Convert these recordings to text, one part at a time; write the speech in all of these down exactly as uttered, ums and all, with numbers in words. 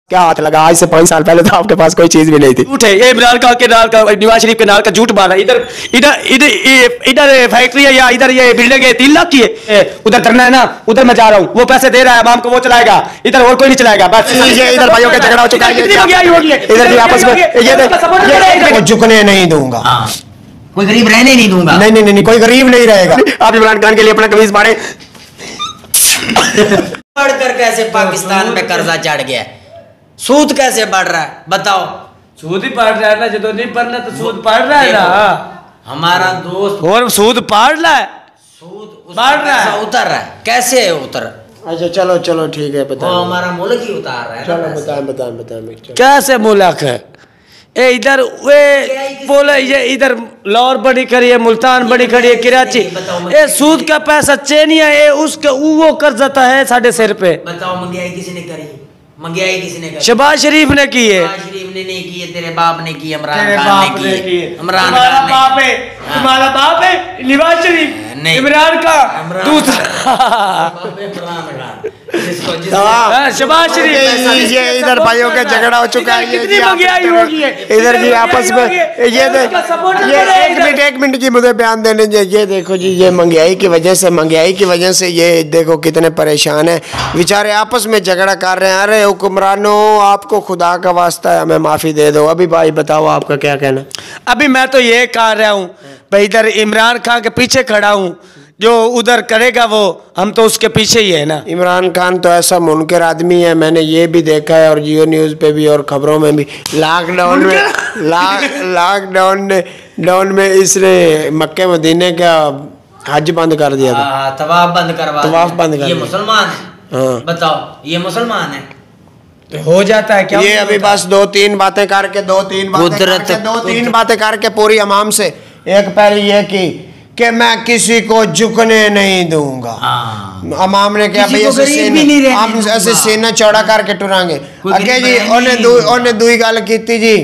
क्या हाथ लगा? आज से पांच साल पहले तो आपके पास कोई चीज भी नहीं थी। झूठ है ये। इमरान खान के नाल का, नवाज शरीफ के नाल का झूठ मारा। इधर इधर इधर इधर फैक्ट्री है या इधर ये बिल्डिंग है तीन लाख की है। उधर धरना है ना, उधर मैं जा रहा हूँ, वो पैसे दे रहा है आवाम को, वो चलाएगा, इधर और कोई नहीं चलाएगा। बस ये इधर भाइयों का झगड़ा हो चुका है, इधर भी आपस में ये झुकने नहीं दूंगा, कोई गरीब रहने नहीं दूंगा। नहीं नहीं नहीं, कोई गरीब नहीं रहेगा। आप इमरान खान के लिए अपना कमीज फाड़े। बढ़कर कैसे पाकिस्तान पे कर्जा चढ़ गया, सूद कैसे बढ़ रहा है बताओ। सूद ही पढ़ रहा है ना, जो नहीं पढ़ना तो सूद पढ़ रहा है ना। हमारा दोस्त और सूद पढ़ रहा है, सूद बढ़ रहा है, उतर रहा है। कैसे उतर? अच्छा चलो चलो ठीक है, बताओ। हमारा मुल्क ही उतार रहा है। चलो बताएं बताएं बताएं कैसे मुल्क है ए? इधर वे बोले ये इधर लाहौर बड़ी खड़ी है, मुल्तान बड़ी खड़ी है, कराची। ए सूद का पैसा चेनिया है, उसका वो कर्जता है साढ़े सिर पे। बताओ महंगाई किसने करी? महंगाई किसने करी? शहबाज शरीफ ने की है। शहबाज शरीफ ने नहीं की है, तेरे बाप ने की, इमरान खान ने की है। इमरान तुम्हारा बाप है, तुम्हारा बाप है नवाज शरीफ, इमरान का दूसरा शहबाज शरीफ। ये इधर भाइयों का झगड़ा हो चुका है, कितनी महंगाई होगी है इधर जी आपस में। ये ये एक मिनट एक मिनट की मुझे बयान देने दे। ये देखो जी, ये महंगाई की वजह से महंगाई की वजह से ये देखो कितने परेशान है बेचारे, आपस में झगड़ा कर रहे हैं। अरे हुक्मरानों, आपको खुदा का वास्ता है, हमें माफी दे दो। अभी भाई बताओ आपका क्या कहना? अभी मैं तो ये कह रहा हूँ भाई, इधर इमरान खान के पीछे खड़ा हूँ, जो उधर करेगा वो हम तो उसके पीछे ही है ना। इमरान खान तो ऐसा मुनकर आदमी है, मैंने ये भी देखा है और जियो न्यूज़ पे भी और खबरों में भी। लॉकडाउन में लॉकडाउन ने डाउन में इसने मक्के मदीने का हज बंद कर दिया था, तवाफ बंद करवा तवाफ बंद कर। ये मुसलमान है? हाँ बताओ, ये मुसलमान है? तो हो जाता है क्या? ये अभी बस दो तीन बातें करके दो तीन बातें करके दो तीन बातें करके पूरी अवाम से एक पहले ये की कि मैं किसी को झुकने नहीं दूंगा। अमाम ने क्या भाई ऐसे सेना, आप ऐसे सेना चौड़ा करके टुरांगे अगे जी। ओने दू ओने दुई गल कीती जी,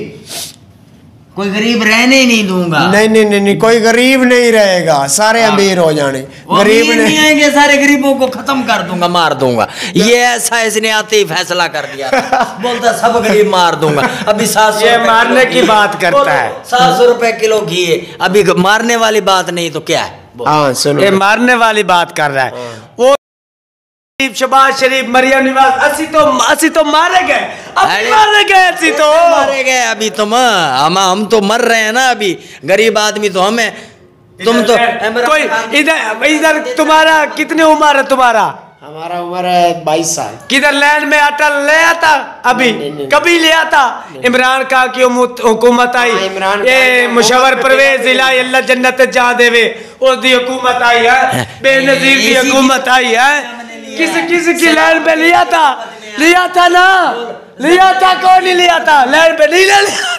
कोई गरीब रहने ही नहीं दूंगा। नहीं नहीं नहीं, नहीं कोई गरीब नहीं रहेगा, सारे अमीर हो जाने, गरीब नहीं आएंगे, सारे गरीबों को खत्म कर दूंगा, मार दूंगा। ये ऐसा इसने आते ही फैसला कर दिया, बोलता सब गरीब मार दूंगा। अभी सात सौ मारने की बात करता है, सात सौ रुपए किलो घी है, अभी मारने वाली बात नहीं तो क्या है? हाँ सुनो, ये मारने वाली बात कर रहा है वो। शहबाज शरीफ, मरियम नवाज, असी तो असी तो मारे गए, अभी मारे गए, असी तो मारे गए। अभी तुम हम हम तो मर रहे हैं ना, अभी गरीब आदमी तो हमें, तुम तो कोई इधर इधर तुम्हारा कितनी उम्र है तुम्हारा? हमारा उम्र है बाईस साल। किधर लैंड में आटा ले आता? अभी नहीं, नहीं, कभी ले आता? इमरान खान की हुकूमत आई, ये मुशव्वर परवेज इलाही अल्लाह जन्नत जा देवे, उसकी हुकूमत आई है, बेनजीर की हुकूमत आई है। किसी किसी की लैंड पे लिया था, लिया था ना, लिया था, कौन नहीं लिया था? लैंड पे नहीं लिया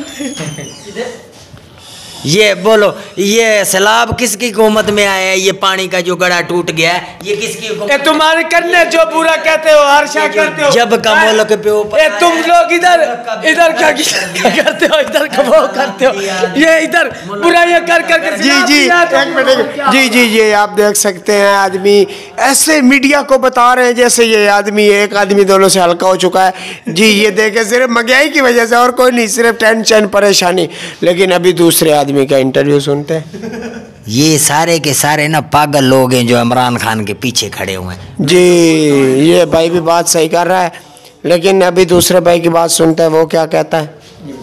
था। ये बोलो, ये सैलाब किसकी हुकूमत में आया है? ये पानी का जो गड़ा टूट गया है, ये किसकी हुकूमत? ए तुम्हारे करने जो बुरा कहते हो, हर्षा करते हो, जब का मुल्क पे ऊपर। ए तुम लोग इधर इधर क्या करते हो? इधर कबो करते हो, ये इधर बुराइयां कर कर। जी जी एक मिनट, जी जी जी आप देख सकते हैं आदमी ऐसे मीडिया को बता रहे हैं जैसे ये आदमी, एक आदमी दोनों से हल्का हो चुका है जी। ये देखे सिर्फ महंगाई की वजह से और कोई नहीं, सिर्फ टेंशन परेशानी। लेकिन अभी दूसरे आदमी का इंटरव्यू सुनते हैं। ये सारे के सारे ना पागल लोग हैं जो इमरान खान के पीछे खड़े हुए हैं। जी ये भाई भी बात सही कर रहा है, लेकिन अभी दूसरे भाई की बात सुनते हैं, वो क्या कहता है?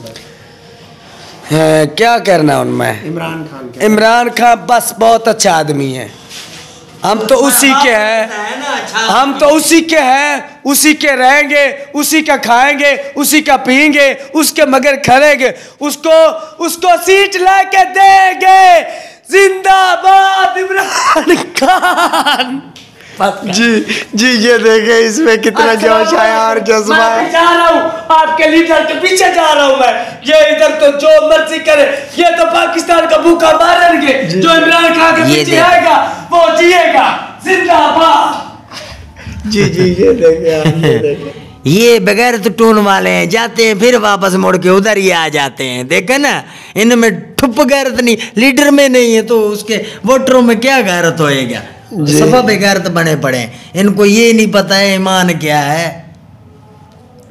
है क्या करना उनमें? इमरान खान, इमरान खान बस बहुत अच्छा आदमी है, हम तो उसी के हैं, हम तो उसी के हैं, उसी के रहेंगे, उसी का खाएंगे, उसी का पिएंगे, उसके मगर खड़ेंगे, उसको उसको सीट लेके देंगे। जिंदाबाद इमरान खान। जी जी ये देखे इसमें कितना जोश आया और जज्बा है। जा रहा हूँ आपके लीडर के पीछे जा रहा हूँ मैं, ये इधर तो जो मर्जी करे, ये तो पाकिस्तान का भूखा मारेंगे, जो इमरान खान के पीछे आएगा वो जिएगा। जिंदाबाद। जी जी ये देखे ये देखे, ये बगैर तो टून वाले हैं, जाते हैं फिर वापस मुड़ के उधर ही आ जाते हैं। देखे ना, इनमें ठुप गैरत नहीं, लीडर में नहीं है तो उसके वोटरों में क्या गैरत होएगा? सब बेगैरत बने पड़े, इनको ये नहीं पता है ईमान क्या है।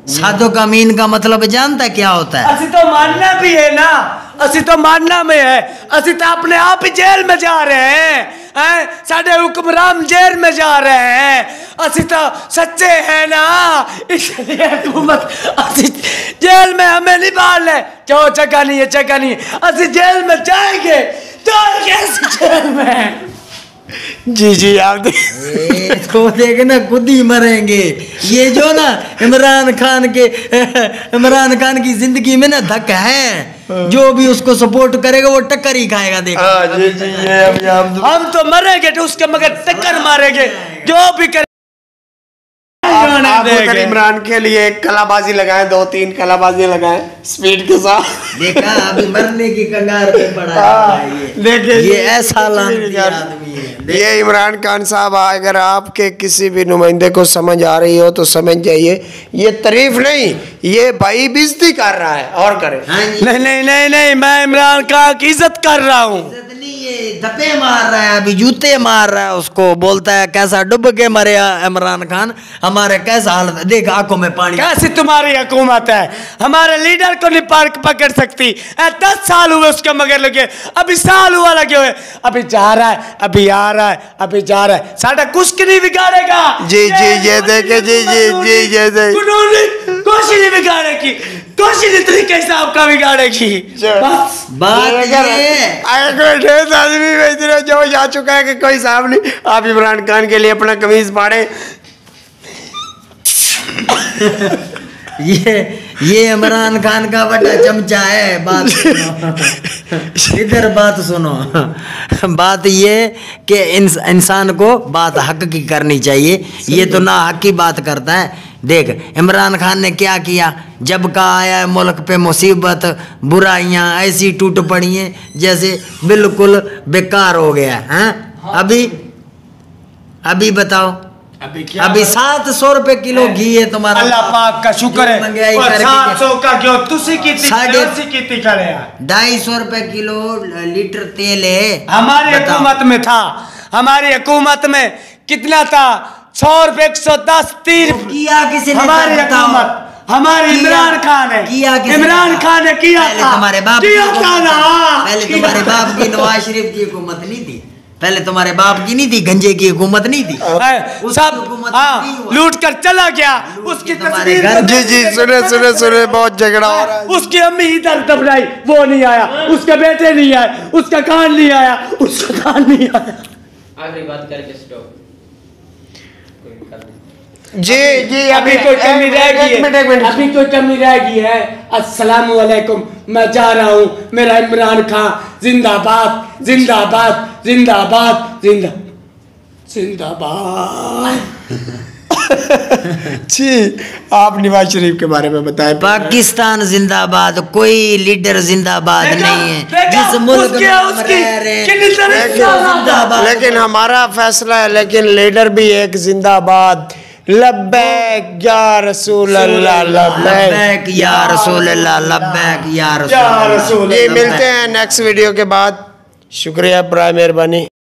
सादो का मीन का मतलब जानता क्या होता है? असि तो मानना भी है ना, असि तो मानना में है, असि तो अपने आप ही जेल में जा रहे हैं, हैं? साडे हुक्मरान जेल में जा रहे हैं, असि तो सच्चे हैं ना, इसलिए हुकूमत असि जेल में हमें नहीं बाल है, क्यों जगह नहीं है, जगह नहीं है, असि जेल में जाएंगे जाएंगे जेल में। जी जी आप तो देख ना खुद ही मरेंगे। ये जो ना इमरान खान के इमरान खान की जिंदगी में ना धक है, जो भी उसको सपोर्ट करेगा वो टक्कर ही खाएगा। देखो जी जी ये अभी हम हम तो मरेंगे तो उसके मगर टक्कर मारेंगे, जो भी करे। आप, आप उधर इमरान के लिए कलाबाजी लगाएं, दो तीन कलाबाजी लगाएं स्पीड के साथ। देखा अभी मरने की कगार पे पड़ा है। देखिए ये ऐसा लानती आदमी है। ये इमरान खान साहब, अगर आपके किसी भी नुमाइंदे को समझ आ रही हो तो समझ जाइए, ये तारीफ नहीं, ये भाई बेइज्जती कर रहा है और करे। नहीं नहीं नहीं नहीं, मैं इमरान खान की इज्जत कर रहा हूँ। ये धप्पे मार रहा है, अभी जूते मार रहा है उसको, बोलता है कैसा डूब के मरे इमरान खान, हमारे कैसा हालत है, देख आंखों में पानी। कैसी तुम्हारी हुकूमत है, हमारे लीडर को नहीं पार्क पकड़ सकती। दस साल हुए उसके मगर लगे, अभी साल हुआ लगे हुए, अभी जा रहा है, अभी आ रहा है, अभी जा रहा है, साढ़ा कुछ नहीं बिगाड़ेगा। जी जी ये देखे जी जी जी ये कुछ नहीं बिगाड़ेगी, कुछ नहीं तरीके से आपका बिगाड़ेगी। बात ये अगर आदमी में इतना जो जा चुका है कि कोई साहब नहीं, आप इमरान खान के लिए अपना कमीज फाड़े। ये ये इमरान खान का बड़ा चमचा है। बात सुनो इधर बात सुनो, बात ये कि इंस, इंसान को बात हक की करनी चाहिए, ये तो ना हक की बात करता है। देख इमरान खान ने क्या किया, जब का आया है मुल्क पे मुसीबत, बुराइयां ऐसी टूट पड़ी हैं जैसे बिल्कुल बेकार हो गया है। अभी अभी बताओ, अभी क्या अभी सात सौ रुपए किलो घी है तुम्हारा। अल्लाह पाक का शुक्र है, महंगाई और करके सात सौ का क्यों तुसी की साढ़े कितनी करे यार, ढाई सौ रुपए किलो लीटर तेल है। हमारी हुकूमत में था, हमारी हुकूमत में कितना था, सौ रुपए एक सौ दस तीन किया किसी ने? हमारी हुकूमत, हमारी इमरान खान है, किया इमरान खान ने किया था, तुम्हारे बाप किया था ना, पहले तुम्हारे बाप की नवाज शरीफ की हुकूमत नहीं थी, पहले तुम्हारे बाप की नहीं थी, गंजे की हुकूमत नहीं थी, सब हाँ लूट कर चला गया। उसकी तस्वीर जी जी सुने सुने सुने बहुत झगड़ा हो रहा है। उसकी अम्मी इधर दबलाई, वो नहीं आया, उसके बेटे नहीं आए, उसका कान नहीं आया, उसका कान नहीं आया। आखिरी बात करके स्टॉप। जी जी अभी कोई कमी रह गई है, अभी कोई कमी रह गई है। अस्सलाम वालेकुम, मैं जा रहा हूँ, मेरा इमरान खान जिंदाबाद जिंदाबाद जिंदाबाद जिंदा जिंदाबाद। जी आप नवाज शरीफ के बारे में बताएं। पाकिस्तान जिंदाबाद, कोई लीडर जिंदाबाद नहीं है जिस मुल्क में हम रह रहे हैं। लेकिन हमारा फैसला है, लेकिन लीडर भी एक जिंदाबाद। लब्बैक या रसूल अल्लाह, लब्बैक या रसूल अल्लाह, लब्बैक या रसूल अल्लाह। जी मिलते हैं नेक्स्ट वीडियो के बाद। शुक्रिया, बराए मेहरबानी।